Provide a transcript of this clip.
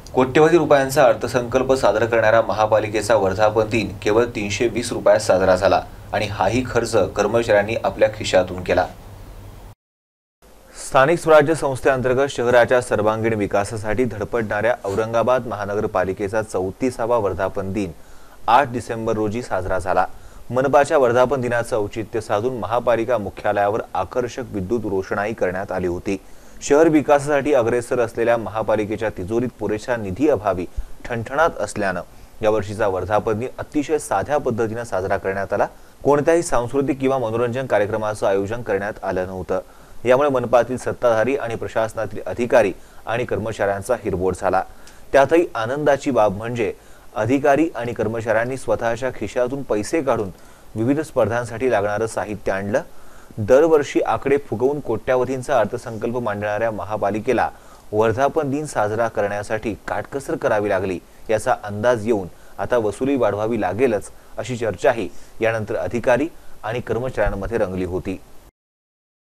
कोट्यवधी रुपयांचा अर्थसंकल्प सादर करणाऱ्या महापालिकेचा वर्धापन दिन केवळ 320 रुपयात साजरा झाला आणि हाही खर्च कर्मचाऱ्यांनी आपल्या खिशातून केला। स्थानिक स्वराज्य संस्थेअंतर्गत शहराच्या सर्वांगीण विकासासाठी धडपडणाऱ्या औरंगाबाद महानगरपालिकेचा 34वा वर्धापन दिन 8 डिसेंबर रोजी साजरा झाला। मनपाच्या वर्धापन दिनाचं औचित्य साधून महापालिका मुख्यालयावर आकर्षक विद्युत रोषणाई करण्यात आली होती। शहर विकासासाठी अग्रेसर असलेल्या महापालिकेच्या तिजोरीत पुरेशा निधी अभावी ठणठणात असल्यानं यावर्षीचा वर्धापन दिन अतिशय साध्या पद्धतीने साजरा करण्यात आला। कोणत्याही सांस्कृतिक किंवा मनोरंजन कार्यक्रमाचं आयोजन करण्यात आलं नव्हतं। यामुळे मनपातील सत्ताधारी आणि प्रशासनातील अधिकारी आणि कर्मचाऱ्यांचा हिरमोड झाला। त्यातही आनंदाची बाब म्हणजे अधिकारी आणि कर्मचाऱ्यांनी स्वतःच्या खिशातून पैसे काढून विविध स्पर्धांसाठी लागणारं साहित्य आणलं। दरवर्षी आकडे फुगवून कोट्यावधींचा अर्थसंकल्प मांडणाऱ्या महापालिकेला वर्धापन दिन साजरा करण्यासाठी काटकसर करावी लागली याचा अंदाज येऊन आता वसुली वाढवावी लागेलच अशी चर्चाही यानंतर अधिकारी आणि कर्मचाऱ्यांमध्ये रंगली होती।